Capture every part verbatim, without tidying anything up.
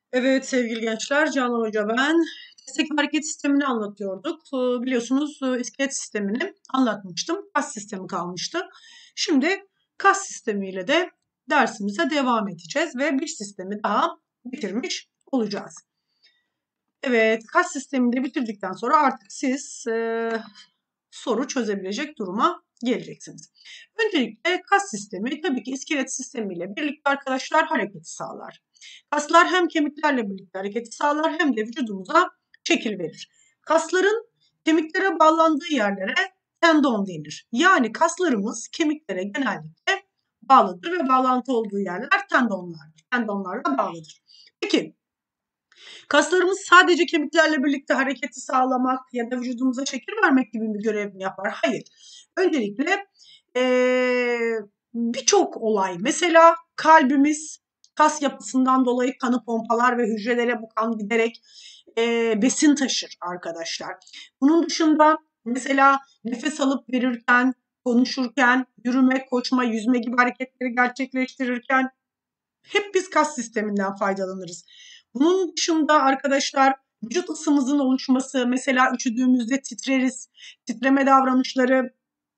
Evet sevgili gençler, Canan Hoca ben. Destek hareket sistemini anlatıyorduk. Ee, Biliyorsunuz e, iskelet sistemini anlatmıştım. Kas sistemi kalmıştı. Şimdi kas sistemiyle de dersimize devam edeceğiz ve bir sistemi daha bitirmiş olacağız. Evet, kas sistemini de bitirdikten sonra artık siz e, soru çözebilecek duruma geleceksiniz. Öncelikle kas sistemi tabii ki iskelet sistemiyle birlikte arkadaşlar hareketi sağlar. Kaslar hem kemiklerle birlikte hareketi sağlar hem de vücudumuza şekil verir. Kasların kemiklere bağlandığı yerlere tendon denir. Yani kaslarımız kemiklere genellikle bağlıdır ve bağlantı olduğu yerler tendonlardır. Tendonlarla bağlıdır. Peki kaslarımız sadece kemiklerle birlikte hareketi sağlamak ya da vücudumuza şekil vermek gibi bir görev mi yapar? Hayır. Öncelikle ee, birçok olay, mesela kalbimiz kas yapısından dolayı kanı pompalar ve hücrelere bu kan giderek e, besin taşır arkadaşlar. Bunun dışında mesela nefes alıp verirken, konuşurken, yürüme, koşma, yüzme gibi hareketleri gerçekleştirirken hep biz kas sisteminden faydalanırız. Bunun dışında arkadaşlar vücut ısımızın oluşması, mesela üşüdüğümüzde titreriz, titreme davranışları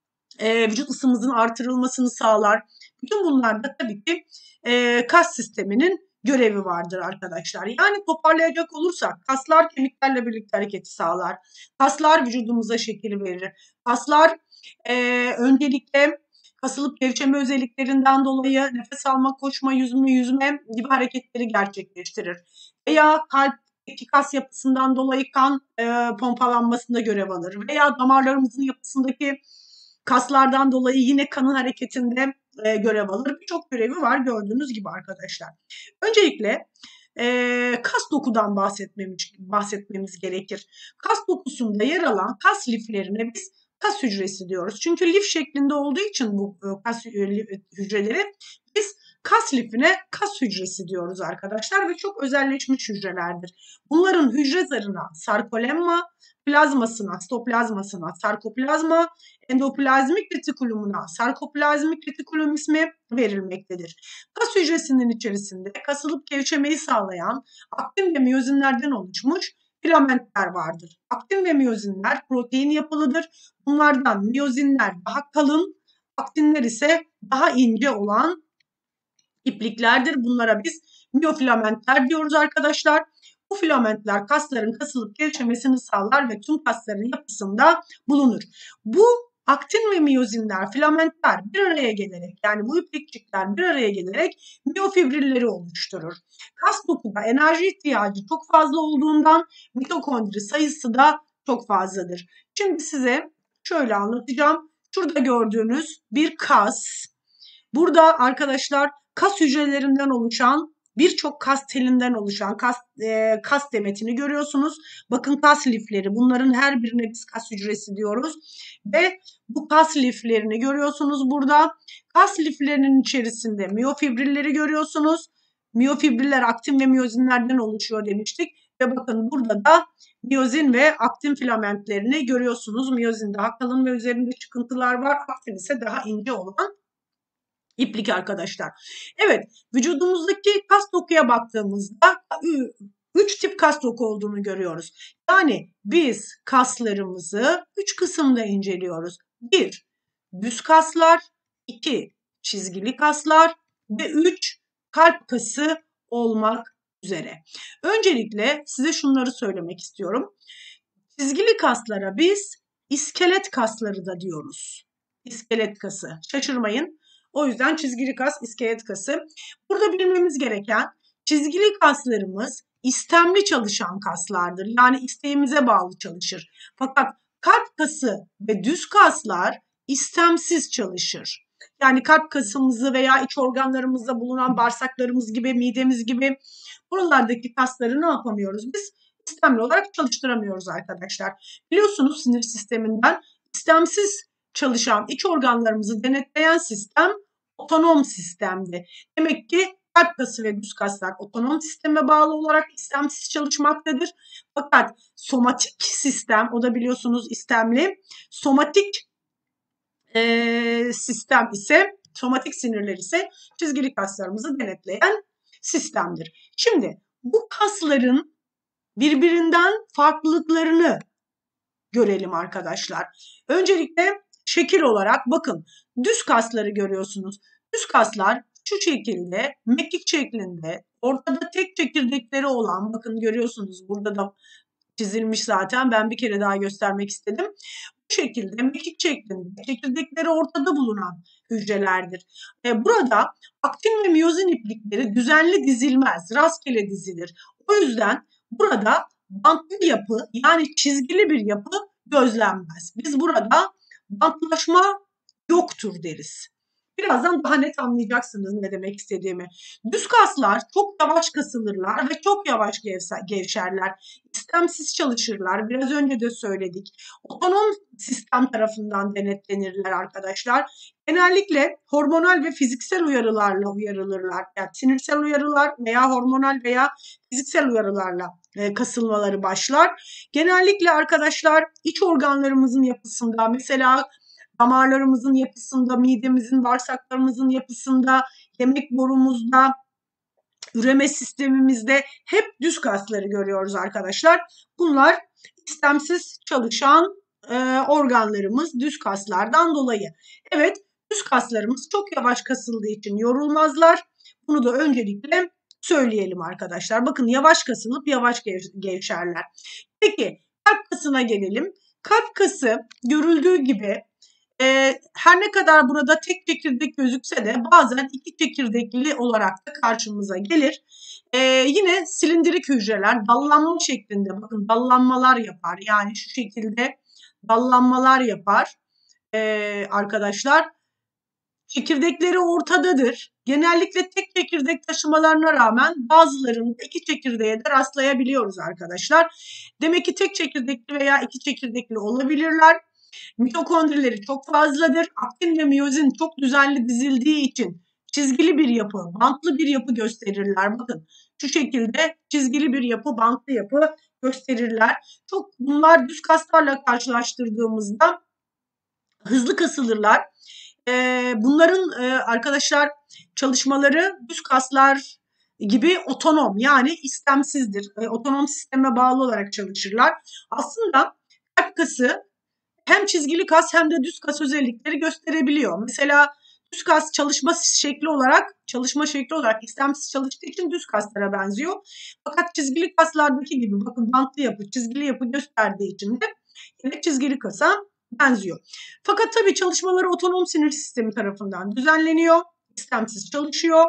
e, vücut ısımızın artırılmasını sağlar. Bütün bunlar da tabii ki e, kas sisteminin görevi vardır arkadaşlar. Yani toparlayacak olursak kaslar kemiklerle birlikte hareketi sağlar. Kaslar vücudumuza şekil verir. Kaslar e, öncelikle kasılıp gevşeme özelliklerinden dolayı nefes alma, koşma, yüzme, yüzme gibi hareketleri gerçekleştirir. Veya kalpteki kas yapısından dolayı kan e, pompalanmasında görev alır. Veya damarlarımızın yapısındaki kaslardan dolayı yine kanın hareketinde e, görev alır. Birçok görevi var gördüğünüz gibi arkadaşlar. Öncelikle e, kas dokudan bahsetmemiz, bahsetmemiz gerekir. Kas dokusunda yer alan kas liflerine biz kas hücresi diyoruz. Çünkü lif şeklinde olduğu için bu kas hücreleri biz kas lifine kas hücresi diyoruz arkadaşlar ve çok özelleşmiş hücrelerdir. Bunların hücre zarına sarkolemma, plazmasına, sitoplazmasına sarkoplazma, endoplazmik retikulumuna sarkoplazmik retikulum ismi verilmektedir. Kas hücresinin içerisinde kasılıp gevşemeyi sağlayan aktin ve miyozinlerden oluşmuş filamentler vardır. Aktin ve miyozinler protein yapılıdır. Bunlardan miyozinler daha kalın, aktinler ise daha ince olan ipliklerdir. Bunlara biz miyofilamentler diyoruz arkadaşlar. Bu filamentler kasların kasılıp gevşemesini sağlar ve tüm kasların yapısında bulunur. Bu aktin ve miyozinler, filamentler bir araya gelerek, yani bu iplikçikler bir araya gelerek miyofibrilleri oluşturur. Kas dokuda enerji ihtiyacı çok fazla olduğundan mitokondri sayısı da çok fazladır. Şimdi size şöyle anlatacağım. Şurada gördüğünüz bir kas. Burada arkadaşlar kas hücrelerinden oluşan, birçok kas telinden oluşan kas, e, kas demetini görüyorsunuz. Bakın kas lifleri, bunların her birine biz kas hücresi diyoruz. Ve bu kas liflerini görüyorsunuz burada. Kas liflerinin içerisinde miyofibrilleri görüyorsunuz. Miyofibriller aktin ve miyozinlerden oluşuyor demiştik. Ve bakın burada da miyozin ve aktin filamentlerini görüyorsunuz. Miyozin daha kalın ve üzerinde çıkıntılar var. Aktin ise daha ince olan İplik arkadaşlar. Evet, vücudumuzdaki kas dokuya baktığımızda üç tip kas doku olduğunu görüyoruz. Yani biz kaslarımızı üç kısımda inceliyoruz. bir Düz kaslar, iki Çizgili kaslar ve üç Kalp kası olmak üzere. Öncelikle size şunları söylemek istiyorum. Çizgili kaslara biz iskelet kasları da diyoruz. İskelet kası. Şaşırmayın. O yüzden çizgili kas, iskelet kası. Burada bilmemiz gereken çizgili kaslarımız istemli çalışan kaslardır. Yani isteğimize bağlı çalışır. Fakat kalp kası ve düz kaslar istemsiz çalışır. Yani kalp kasımızı veya iç organlarımızda bulunan bağırsaklarımız gibi, midemiz gibi buralardaki kasları ne yapamıyoruz biz? İstemli olarak çalıştıramıyoruz arkadaşlar. Biliyorsunuz sinir sisteminden istemsiz çalışan iç organlarımızı denetleyen sistem otonom sistemdi. Demek ki kalp kası ve düz kaslar otonom sisteme bağlı olarak istemsiz çalışmaktadır. Fakat somatik sistem, o da biliyorsunuz istemli. Somatik e, sistem ise, somatik sinirler ise çizgili kaslarımızı denetleyen sistemdir. Şimdi bu kasların birbirinden farklılıklarını görelim arkadaşlar. Öncelikle şekil olarak bakın, düz kasları görüyorsunuz. Düz kaslar şu şekilde mekik şeklinde, ortada tek çekirdekleri olan, bakın görüyorsunuz burada da çizilmiş zaten, ben bir kere daha göstermek istedim. Bu şekilde mekik şeklinde çekirdekleri ortada bulunan hücrelerdir. E, burada aktin ve miyozin iplikleri düzenli dizilmez, rastgele dizilir. O yüzden burada bantlı yapı, yani çizgili bir yapı gözlenmez. Biz burada bantlaşma yoktur deriz. Birazdan daha net anlayacaksınız ne demek istediğimi. Düz kaslar çok yavaş kasılırlar ve çok yavaş gevşerler. İstemsiz çalışırlar. Biraz önce de söyledik. Otonom sistem tarafından denetlenirler arkadaşlar. Genellikle hormonal ve fiziksel uyarılarla uyarılırlar. Yani sinirsel uyarılar veya hormonal veya fiziksel uyarılarla e, kasılmaları başlar. Genellikle arkadaşlar iç organlarımızın yapısında, mesela damarlarımızın yapısında, midemizin, bağırsaklarımızın yapısında, yemek borumuzda, üreme sistemimizde hep düz kasları görüyoruz arkadaşlar. Bunlar istemsiz çalışan e, organlarımız düz kaslardan dolayı. Evet, düz kaslarımız çok yavaş kasıldığı için yorulmazlar. Bunu da öncelikle söyleyelim arkadaşlar. Bakın, yavaş kasılıp yavaş gevşerler. Peki kalp kasına gelelim. Kalp kası görüldüğü gibi Ee, her ne kadar burada tek çekirdek gözükse de bazen iki çekirdekli olarak da karşımıza gelir. Ee, yine silindirik hücreler dallanma şeklinde, bakın dallanmalar yapar. Yani şu şekilde dallanmalar yapar ee, arkadaşlar. Çekirdekleri ortadadır. Genellikle tek çekirdek taşımalarına rağmen bazılarında iki çekirdeğe de rastlayabiliyoruz arkadaşlar. Demek ki tek çekirdekli veya iki çekirdekli olabilirler. Mitokondrileri çok fazladır. Aktin ve miyozin çok düzenli dizildiği için çizgili bir yapı, bantlı bir yapı gösterirler. Bakın şu şekilde çizgili bir yapı, bantlı yapı gösterirler. Çok bunlar düz kaslarla karşılaştırdığımızda hızlı kasılırlar. Ee, bunların e, arkadaşlar çalışmaları düz kaslar gibi otonom, yani istemsizdir. E, otonom sisteme bağlı olarak çalışırlar. Aslında kalp kası hem çizgili kas hem de düz kas özellikleri gösterebiliyor. Mesela düz kas çalışma şekli olarak, çalışma şekli olarak istemsiz çalıştığı için düz kaslara benziyor. Fakat çizgili kaslardaki gibi, bakın bantlı yapı, çizgili yapı gösterdiği için de yine çizgili kasa benziyor. Fakat tabii çalışmaları otonom sinir sistemi tarafından düzenleniyor. İstemsiz çalışıyor.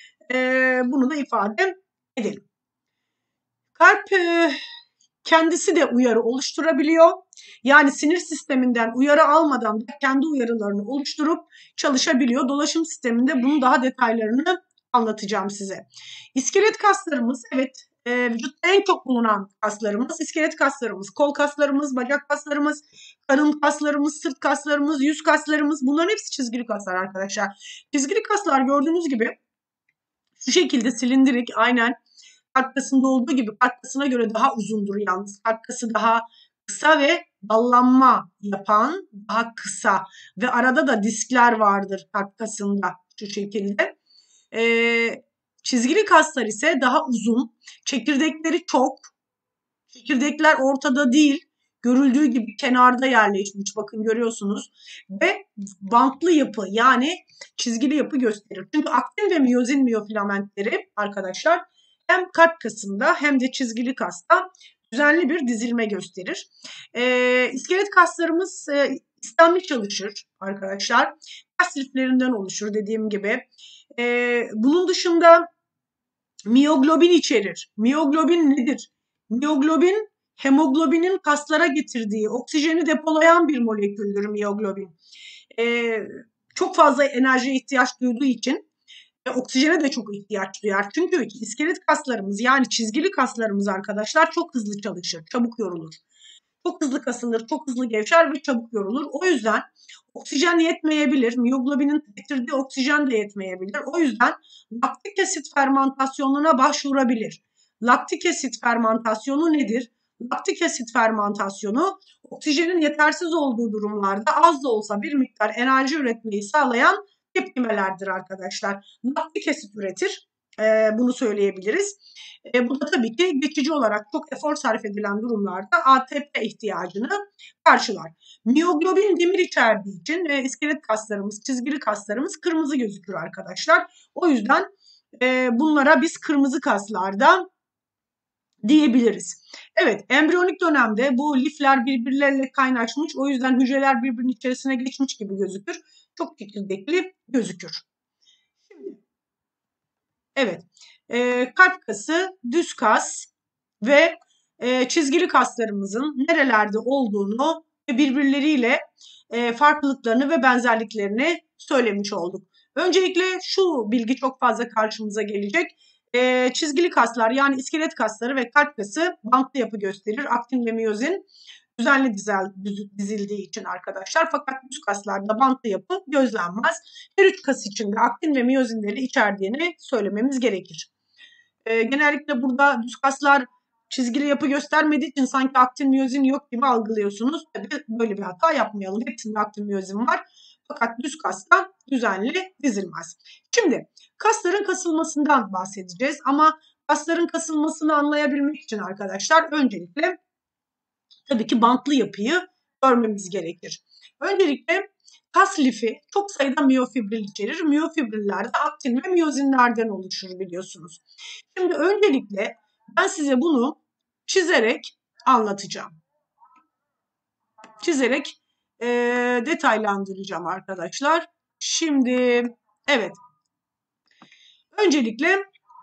Ee, bunu da ifade edelim. Kalp e, kendisi de uyarı oluşturabiliyor. Yani sinir sisteminden uyarı almadan da kendi uyarılarını oluşturup çalışabiliyor. Dolaşım sisteminde bunun daha detaylarını anlatacağım size. İskelet kaslarımız, evet, e, vücutta en çok bulunan kaslarımız iskelet kaslarımız, kol kaslarımız, bacak kaslarımız, karın kaslarımız, sırt kaslarımız, yüz kaslarımız, bunların hepsi çizgili kaslar arkadaşlar. Çizgili kaslar gördüğünüz gibi şu şekilde silindirik, aynen kalp kasında olduğu gibi kalp kasına göre daha uzundur yalnız. Kalp kası daha kısa ve dallanma yapan, daha kısa ve arada da diskler vardır kalp kasında şu şekilde. Ee, çizgili kaslar ise daha uzun, çekirdekleri çok, çekirdekler ortada değil, görüldüğü gibi kenarda yerleşmiş, bakın görüyorsunuz, ve bantlı yapı, yani çizgili yapı gösterir. Çünkü aktin ve miyozin miyofilamentleri arkadaşlar hem kalp kasında hem de çizgili kasta düzenli bir dizilme gösterir. Ee, iskelet kaslarımız e, istemli çalışır arkadaşlar. Kas liflerinden oluşur dediğim gibi. Ee, bunun dışında miyoglobin içerir. Miyoglobin nedir? Miyoglobin, hemoglobinin kaslara getirdiği oksijeni depolayan bir moleküldür miyoglobin. Ee, çok fazla enerjiye ihtiyaç duyduğu için ve oksijene de çok ihtiyaç duyar. Çünkü iskelet kaslarımız, yani çizgili kaslarımız arkadaşlar çok hızlı çalışır, çabuk yorulur. Çok hızlı kasılır, çok hızlı gevşer ve çabuk yorulur. O yüzden oksijen yetmeyebilir. Miyoglobinin getirdiği oksijen de yetmeyebilir. O yüzden laktik asit fermentasyonuna başvurabilir. Laktik asit fermentasyonu nedir? Laktik asit fermentasyonu oksijenin yetersiz olduğu durumlarda az da olsa bir miktar enerji üretmeyi sağlayan tepkimelerdir arkadaşlar. Laktik asit üretir e, bunu söyleyebiliriz. E, bu da tabii ki geçici olarak çok efor sarf edilen durumlarda A T P ihtiyacını karşılar. Miyoglobin demir içerdiği için e, iskelet kaslarımız, çizgili kaslarımız kırmızı gözükür arkadaşlar. O yüzden e, bunlara biz kırmızı kaslarda diyebiliriz. Evet, embriyonik dönemde bu lifler birbirleriyle kaynaşmış. O yüzden hücreler birbirinin içerisine geçmiş gibi gözükür. Çok çekirdekli gözükür. Şimdi, evet, e, kalp kası, düz kas ve e, çizgili kaslarımızın nerelerde olduğunu ve birbirleriyle e, farklılıklarını ve benzerliklerini söylemiş olduk. Öncelikle şu bilgi çok fazla karşımıza gelecek. E, çizgili kaslar yani iskelet kasları ve kalp kası bantlı yapı gösterir. Aktin ve miyozin düzenli dizildiği için arkadaşlar. Fakat düz kaslarda bantlı yapı gözlenmez. Her üç kas içinde aktin ve miyozinleri içerdiğini söylememiz gerekir. E, genellikle burada düz kaslar çizgili yapı göstermediği için sanki aktin miyozin yok gibi algılıyorsunuz. Tabii böyle bir hata yapmayalım. Hepsinde aktin miyozin var. Fakat düz kasta düzenli dizilmez. Şimdi kasların kasılmasından bahsedeceğiz ama kasların kasılmasını anlayabilmek için arkadaşlar öncelikle tabii ki bantlı yapıyı görmemiz gerekir. Öncelikle kas lifi çok sayıda miyofibril içerir. Miyofibriller de aktin ve miyozinlerden oluşur biliyorsunuz. Şimdi öncelikle ben size bunu çizerek anlatacağım. Çizerek e, detaylandıracağım arkadaşlar. Şimdi evet. Öncelikle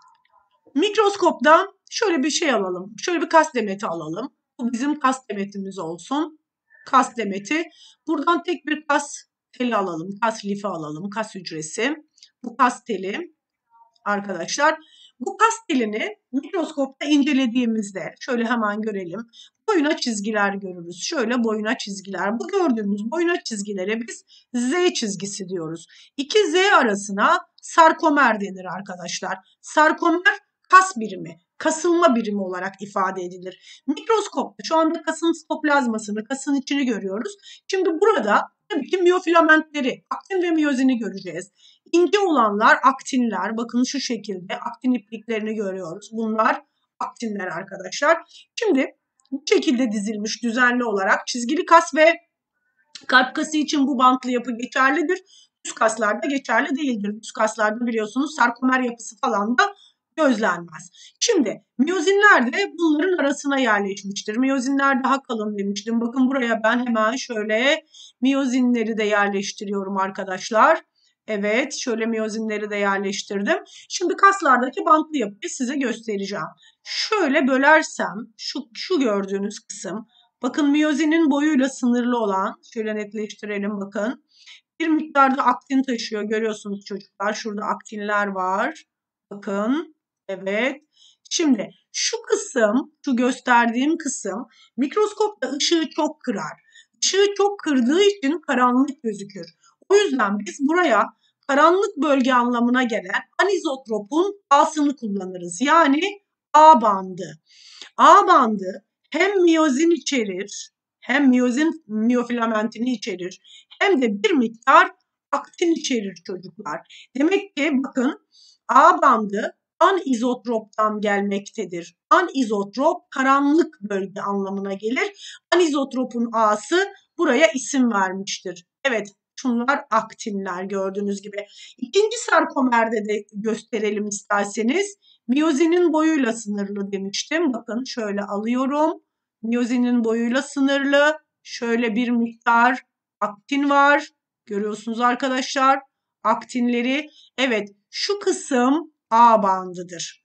mikroskopta şöyle bir şey alalım. Şöyle bir kas demeti alalım. Bu bizim kas demetimiz olsun. Kas demeti. Buradan tek bir kas teli alalım. Kas lifi alalım. Kas hücresi. Bu kas teli arkadaşlar. Bu kas telini mikroskopta incelediğimizde şöyle hemen görelim. Boyuna çizgiler görürüz. Şöyle boyuna çizgiler. Bu gördüğümüz boyuna çizgilere biz Z çizgisi diyoruz. İki Z arasına sarkomer denir arkadaşlar. Sarkomer kas birimi, kasılma birimi olarak ifade edilir. Mikroskopta şu anda kasın sitoplazmasını, kasın içini görüyoruz. Şimdi burada tabii ki miyofilamentleri, aktin ve miyozini göreceğiz. İnce olanlar aktinler. Bakın şu şekilde aktin ipliklerini görüyoruz. Bunlar aktinler arkadaşlar. Şimdi bu şekilde dizilmiş düzenli olarak çizgili kas ve kalp kası için bu bantlı yapı geçerlidir. Düz kaslarda geçerli değildir. Düz kaslarda biliyorsunuz sarkomer yapısı falan da gözlenmez. Şimdi miyozinler de bunların arasına yerleşmiştir. Miyozinler daha kalın demiştim. Bakın buraya ben hemen şöyle miyozinleri de yerleştiriyorum arkadaşlar. Evet, şöyle miyozinleri de yerleştirdim. Şimdi kaslardaki bantlı yapıyı size göstereceğim. Şöyle bölersem şu, şu gördüğünüz kısım, bakın miyozinin boyuyla sınırlı olan, şöyle netleştirelim bakın. Bir miktarda aktin taşıyor görüyorsunuz çocuklar. Şurada aktinler var. Bakın, evet. Şimdi şu kısım, şu gösterdiğim kısım mikroskopta ışığı çok kırar. Işığı çok kırdığı için karanlık gözükür. O yüzden biz buraya karanlık bölge anlamına gelen anizotropun A'sını kullanırız. Yani A bandı. A bandı hem miyozin içerir, hem miyozin miyofilamentini içerir, hem de bir miktar aktin içerir çocuklar. Demek ki bakın A bandı anizotroptan gelmektedir. Anizotrop karanlık bölge anlamına gelir. Anizotropun A'sı buraya isim vermiştir. Evet, şunlar aktinler gördüğünüz gibi. İkinci sarkomerde de gösterelim isterseniz. Miyozinin boyuyla sınırlı demiştim. Bakın şöyle alıyorum. Miyozinin boyuyla sınırlı. Şöyle bir miktar aktin var. Görüyorsunuz arkadaşlar. Aktinleri. Evet, şu kısım A bandıdır.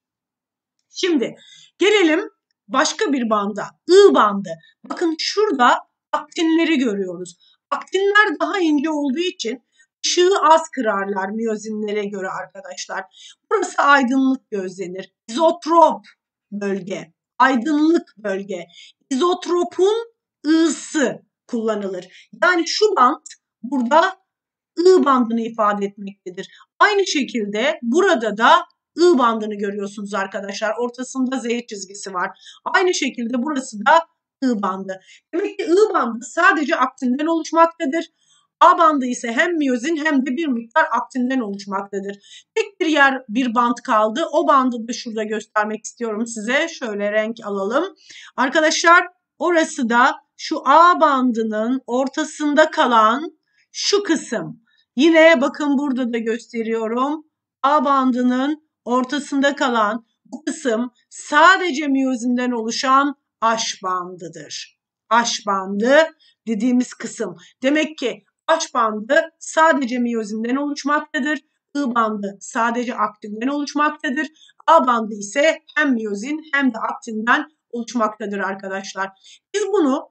Şimdi gelelim başka bir banda. I bandı. Bakın şurada aktinleri görüyoruz. Aktinler daha ince olduğu için ışığı az kırarlar miyozinlere göre arkadaşlar. Burası aydınlık gözlenir. İzotrop bölge. Aydınlık bölge. İzotropun I'sı kullanılır. Yani şu band burada I bandını ifade etmektedir. Aynı şekilde burada da I bandını görüyorsunuz arkadaşlar. Ortasında Z çizgisi var. Aynı şekilde burası da I bandı. Demek ki I bandı sadece aktinden oluşmaktadır. A bandı ise hem miyozin hem de bir miktar aktinden oluşmaktadır. Tek bir yer bir band kaldı. O bandı da şurada göstermek istiyorum size. Şöyle renk alalım. Arkadaşlar orası da şu A bandının ortasında kalan şu kısım. Yine bakın burada da gösteriyorum. A bandının ortasında kalan bu kısım sadece miyozinden oluşan H bandıdır. H bandı dediğimiz kısım. Demek ki H bandı sadece miyozinden oluşmaktadır. I bandı sadece aktinden oluşmaktadır. A bandı ise hem miyozin hem de aktinden oluşmaktadır arkadaşlar. Biz bunu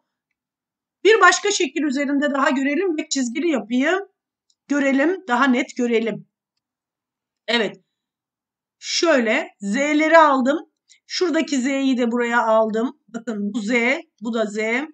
bir başka şekil üzerinde daha görelim ve çizgili yapıyı görelim, daha net görelim. Evet. Şöyle Z'leri aldım. Şuradaki Z'yi de buraya aldım. Bakın bu Z, bu da Z.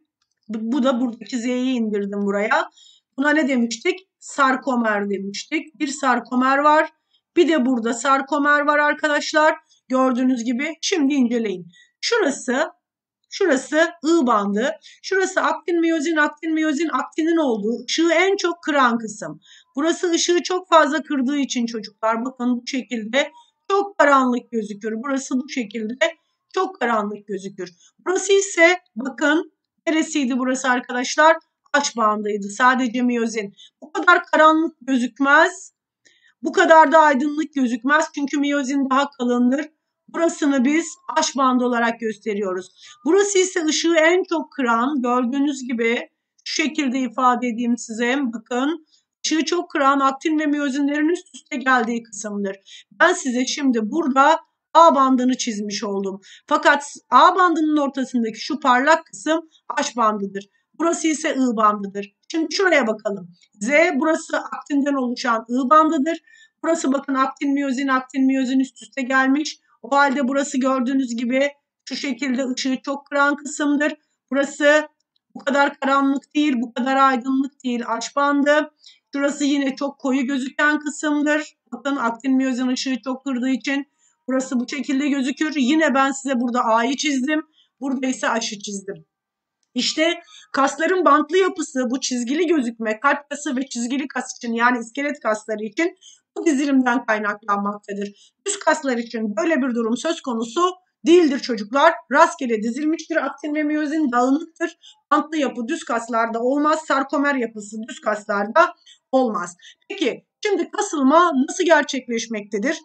Bu da buradaki Z'yi indirdim buraya. Buna ne demiştik? Sarkomer demiştik. Bir sarkomer var. Bir de burada sarkomer var arkadaşlar. Gördüğünüz gibi. Şimdi inceleyin. Şurası, şurası I bandı. Şurası aktin miyozin, aktin miyozin, aktinin olduğu, ışığı en çok kıran kısım. Burası ışığı çok fazla kırdığı için çocuklar bakın bu şekilde çok karanlık gözükür. Burası bu şekilde çok karanlık gözükür. Burası ise bakın neresiydi burası arkadaşlar? H bandıydı. Sadece miyozin. Bu kadar karanlık gözükmez. Bu kadar da aydınlık gözükmez. Çünkü miyozin daha kalındır. Burasını biz H bandı olarak gösteriyoruz. Burası ise ışığı en çok kıran, gördüğünüz gibi şu şekilde ifade edeyim size. Bakın ışığı çok kıran aktin ve miyozinlerin üst üste geldiği kısımdır. Ben size şimdi burada A bandını çizmiş oldum. Fakat A bandının ortasındaki şu parlak kısım H bandıdır. Burası ise I bandıdır. Şimdi şuraya bakalım. Z burası aktinden oluşan I bandıdır. Burası bakın aktin miyozin, aktin miyozin üst üste gelmiş. O halde burası gördüğünüz gibi şu şekilde ışığı çok kıran kısımdır. Burası bu kadar karanlık değil, bu kadar aydınlık değil. H bandı. Şurası yine çok koyu gözüken kısımdır. Bakın aktin miyozin ışığı çok kırdığı için burası bu şekilde gözükür. Yine ben size burada A'yı çizdim. Burada ise H'ı çizdim. İşte kasların bantlı yapısı, bu çizgili gözükme, kalp kası ve çizgili kas için yani iskelet kasları için bu dizilimden kaynaklanmaktadır. Düz kaslar için böyle bir durum söz konusu değildir çocuklar. Rastgele dizilmiştir. Aktin ve miyozin dağınıktır. Bantlı yapı düz kaslarda olmaz. Sarkomer yapısı düz kaslarda olmaz. Peki şimdi kasılma nasıl gerçekleşmektedir?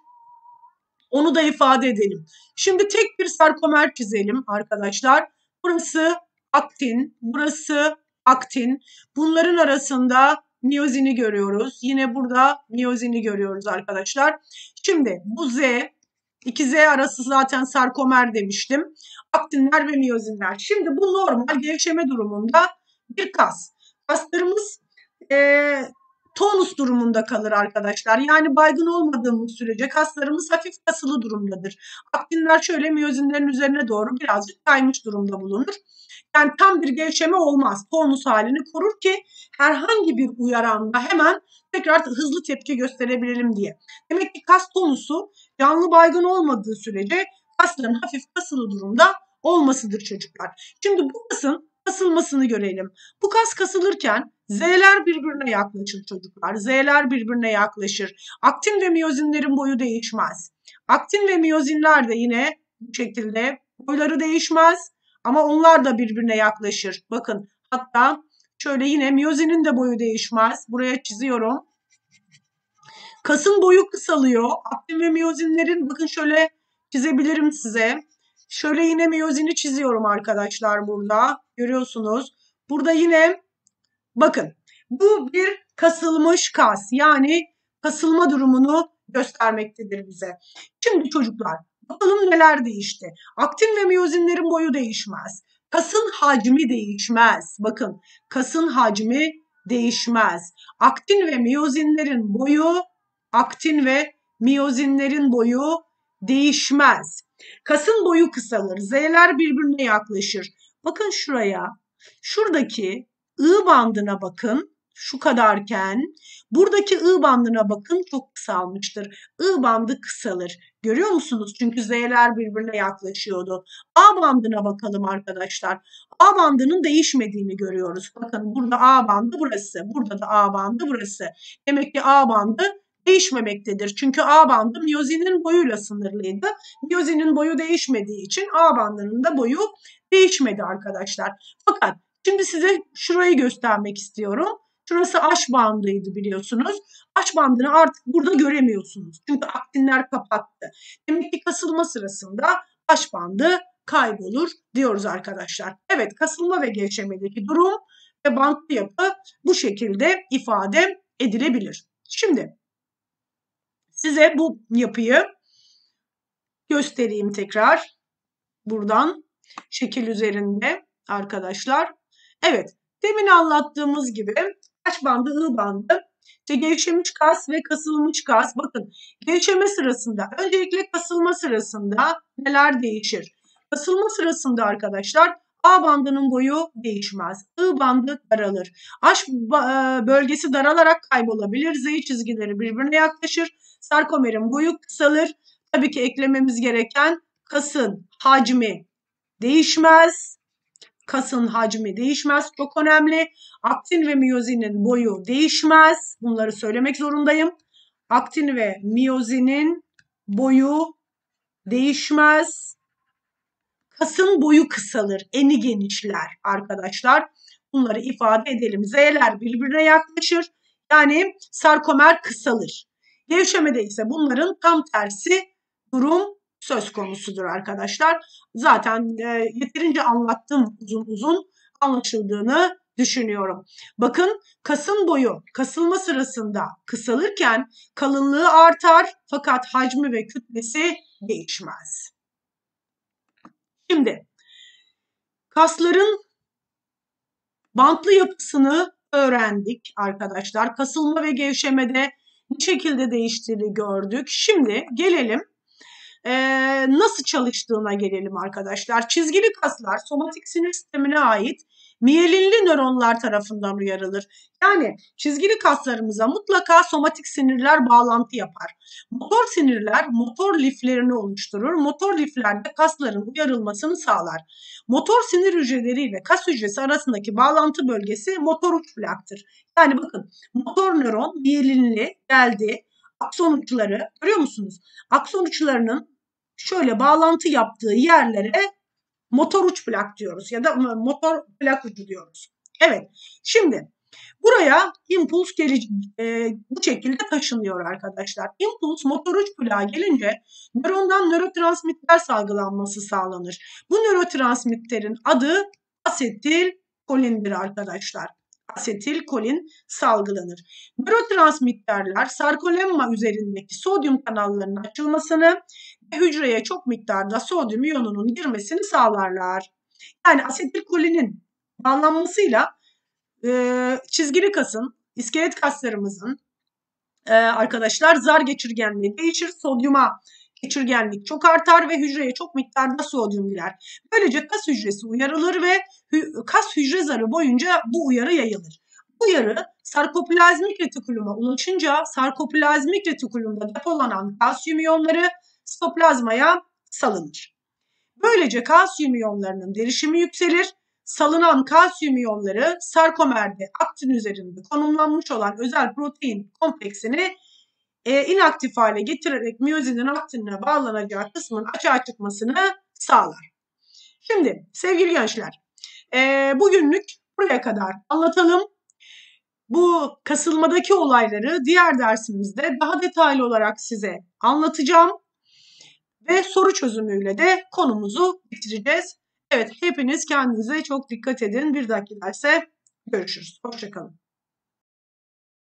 Onu da ifade edelim. Şimdi tek bir sarkomer çizelim arkadaşlar. Burası aktin, burası aktin. Bunların arasında miyozini görüyoruz. Yine burada miyozini görüyoruz arkadaşlar. Şimdi bu Z, iki Z arası zaten sarkomer demiştim. Aktinler ve miyozinler. Şimdi bu normal gevşeme durumunda bir kas. Kaslarımız ee, tonus durumunda kalır arkadaşlar. Yani baygın olmadığımız sürece kaslarımız hafif kasılı durumdadır. Aktinler şöyle miyozinlerin üzerine doğru birazcık kaymış durumda bulunur. Yani tam bir gevşeme olmaz. Tonus halini korur ki herhangi bir uyaranda hemen tekrar hızlı tepki gösterebilelim diye. Demek ki kas tonusu canlı baygın olmadığı sürece kasların hafif kasılı durumda olmasıdır çocuklar. Şimdi bu kasın kasılmasını görelim. Bu kas kasılırken Z'ler birbirine yaklaşır çocuklar. Z'ler birbirine yaklaşır. Aktin ve miyozinlerin boyu değişmez. Aktin ve miyozinler de yine bu şekilde boyları değişmez. Ama onlar da birbirine yaklaşır. Bakın hatta şöyle yine miyozinin de boyu değişmez. Buraya çiziyorum. Kasın boyu kısalıyor. Aktin ve miyozinlerin bakın şöyle çizebilirim size. Şöyle yine miyozini çiziyorum arkadaşlar burada. Görüyorsunuz. Burada yine bakın bu bir kasılmış kas. Yani kasılma durumunu göstermektedir bize. Şimdi çocuklar bakalım neler değişti. Aktin ve miyozinlerin boyu değişmez. Kasın hacmi değişmez. Bakın kasın hacmi değişmez. Aktin ve miyozinlerin boyu, aktin ve miyozinlerin boyu değişmez. Kasın boyu kısalır. Z'ler birbirine yaklaşır. Bakın şuraya. Şuradaki I bandına bakın. şu kadarken buradaki I bandına bakın çok kısalmıştır. I bandı kısalır. Görüyor musunuz? Çünkü Z'ler birbirine yaklaşıyordu. A bandına bakalım arkadaşlar. A bandının değişmediğini görüyoruz. Bakın burada A bandı burası. Burada da A bandı burası. Demek ki A bandı değişmemektedir. Çünkü A bandı miyozinin boyuyla sınırlıydı. Miyozinin boyu değişmediği için A bandının da boyu değişmedi arkadaşlar. Fakat şimdi size şurayı göstermek istiyorum. Şurası H bandıydı biliyorsunuz. H bandını artık burada göremiyorsunuz. Çünkü aktinler kapattı. Demek ki kasılma sırasında H bandı kaybolur diyoruz arkadaşlar. Evet, kasılma ve gevşemedeki durum ve bantlı yapı bu şekilde ifade edilebilir. Şimdi size bu yapıyı göstereyim tekrar. Buradan şekil üzerinde arkadaşlar. Evet, demin anlattığımız gibi H bandı, I bandı, işte gevşemiş kas ve kasılmış kas. Bakın gevşeme sırasında, öncelikle kasılma sırasında neler değişir? Kasılma sırasında arkadaşlar A bandının boyu değişmez. I bandı daralır. H bölgesi daralarak kaybolabilir. Z çizgileri birbirine yaklaşır. Sarkomerin boyu kısalır. Tabii ki eklememiz gereken kasın hacmi değişmez. Kasın hacmi değişmez. Çok önemli. Aktin ve miyozinin boyu değişmez. Bunları söylemek zorundayım. Aktin ve miyozinin boyu değişmez. Kasın boyu kısalır. Eni genişler arkadaşlar. Bunları ifade edelim. Z'ler birbirine yaklaşır. Yani sarkomer kısalır. Gevşemede ise bunların tam tersi durum söz konusudur arkadaşlar. Zaten e, yeterince anlattım, uzun uzun anlaşıldığını düşünüyorum. Bakın kasın boyu kasılma sırasında kısalırken kalınlığı artar fakat hacmi ve kütlesi değişmez. Şimdi kasların bantlı yapısını öğrendik arkadaşlar. Kasılma ve gevşemede ne şekilde değiştiğini gördük. Şimdi gelelim Ee, nasıl çalıştığına gelelim arkadaşlar. Çizgili kaslar somatik sinir sistemine ait miyelinli nöronlar tarafından uyarılır. Yani çizgili kaslarımıza mutlaka somatik sinirler bağlantı yapar. Motor sinirler motor liflerini oluşturur. Motor lifler de kasların uyarılmasını sağlar. Motor sinir hücreleri ile kas hücresi arasındaki bağlantı bölgesi motor uç plaktır. Yani bakın motor nöron miyelinli geldi. Akson uçları görüyor musunuz? Akson uçlarının şöyle bağlantı yaptığı yerlere motor uç plak diyoruz ya da motor plak ucu diyoruz. Evet, şimdi buraya impuls geri, e, bu şekilde taşınıyor arkadaşlar. İmpuls motor uç plağa gelince nörondan nörotransmitter salgılanması sağlanır. Bu nörotransmitterin adı asetilkolindir arkadaşlar. Asetilkolin salgılanır. Nörotransmitterler sarkolemma üzerindeki sodyum kanallarının açılmasını ve hücreye çok miktarda sodyum iyonunun girmesini sağlarlar. Yani asetilkolinin bağlanmasıyla e, çizgili kasın, iskelet kaslarımızın e, arkadaşlar zar geçirgenliği değişir. Sodyuma geçirgenlik çok artar ve hücreye çok miktarda sodyum girer. Böylece kas hücresi uyarılır ve hü kas hücre zarı boyunca bu uyarı yayılır. Bu uyarı sarkoplazmik retikuluma ulaşınca sarkoplazmik retikulumda depolanan kalsiyum iyonları sitoplazmaya salınır. Böylece kalsiyum iyonlarının derişimi yükselir. Salınan kalsiyum iyonları sarkomerde aktin üzerinde konumlanmış olan özel protein kompleksini e, inaktif hale getirerek miyozinin aktinine bağlanacağı kısmın açığa çıkmasını sağlar. Şimdi sevgili gençler, e, bugünlük buraya kadar anlatalım. Bu kasılmadaki olayları diğer dersimizde daha detaylı olarak size anlatacağım. Ve soru çözümüyle de konumuzu bitireceğiz. Evet, hepiniz kendinize çok dikkat edin. Bir dahaki derse görüşürüz. Hoşça kalın.